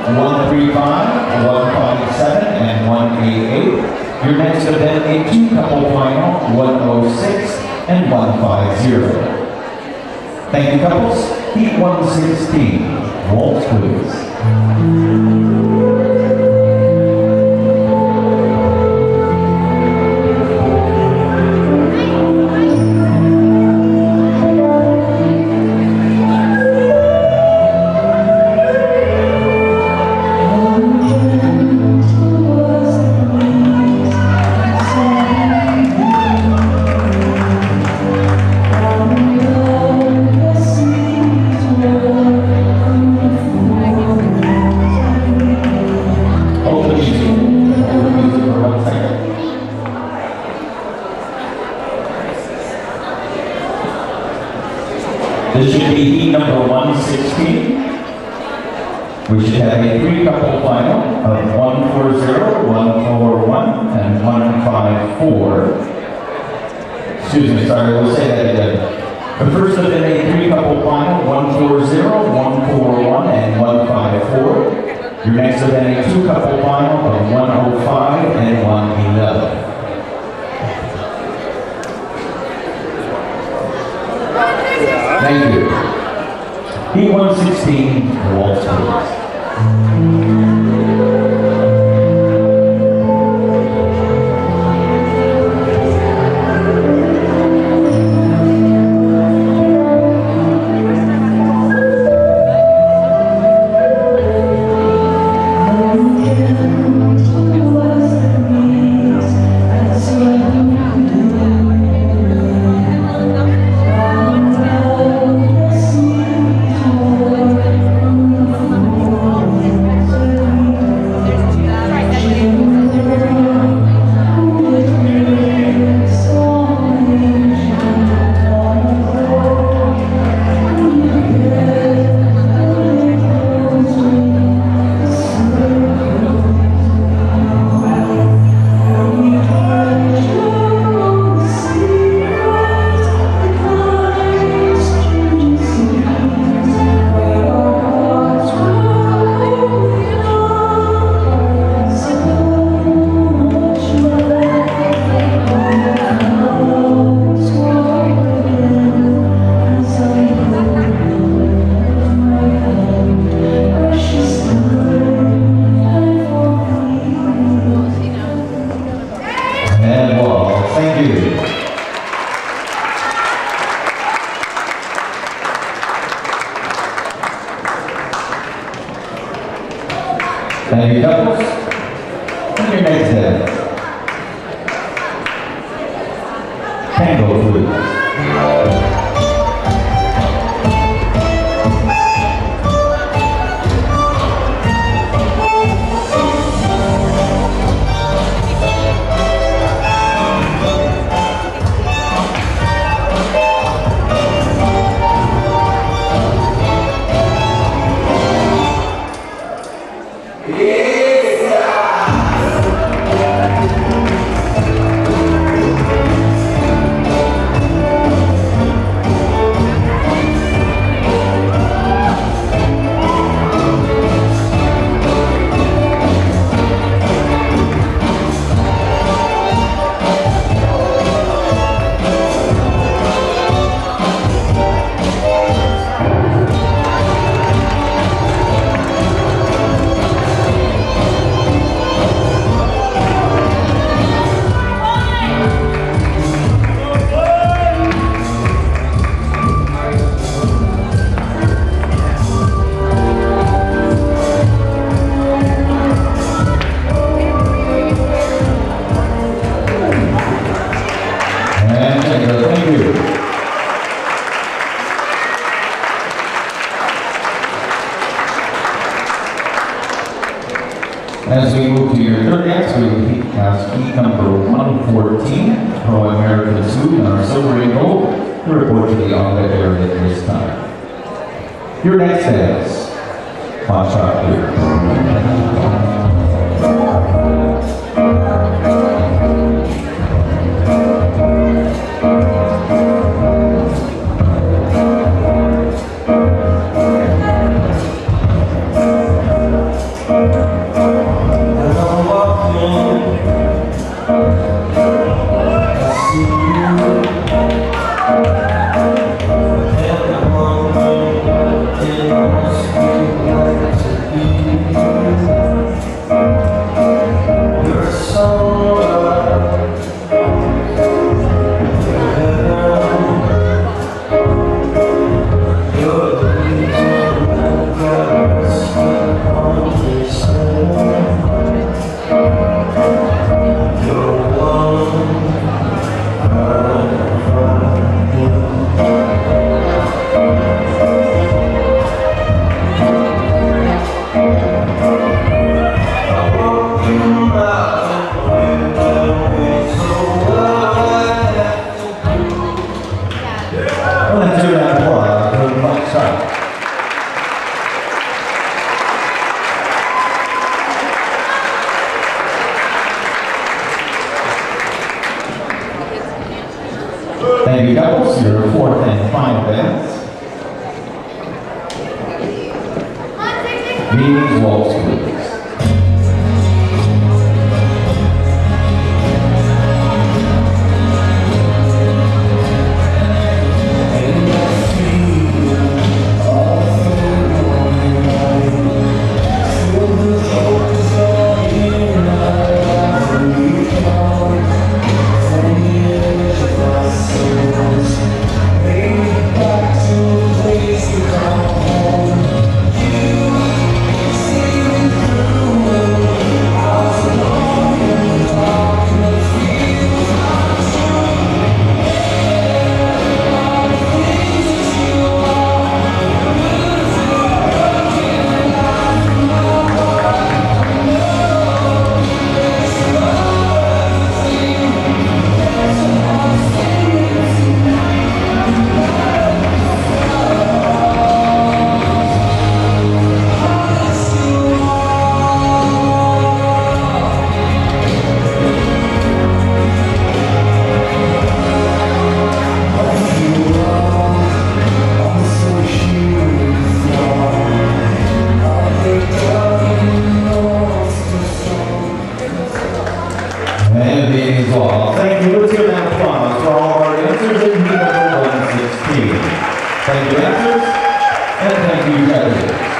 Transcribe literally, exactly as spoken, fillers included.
one three five, one five seven, and one eight eight. Your next event, a two-couple final, one oh six and one five zero. Thank you, couples. Heat one sixteen. Waltz, please. This should be heat number one sixteen. We should have a three-couple final of one four zero, one four one, and one five four. Excuse me, sorry, we'll say that again. The first event, a three-couple final, one four zero, one four one, and one five four. Your next event, a two-couple final of one oh five and one eleven. Thank you. Heat one sixteen, Waltz, please. Thank you, couples. And your next event. Tango, please. As we move to your third dance, we have heat number one fourteen, Pro American Zoo, and our silver and gold, to report to the outlet area at this time. Your next dance, hot shot, please. Thank you, couples. Your fourth and final dance. Meetings waltz, please. And meetings all. Thank you. Let's give an applause for all of our dancers in Meet one sixteen. Thank you, dancers, and thank you, judges.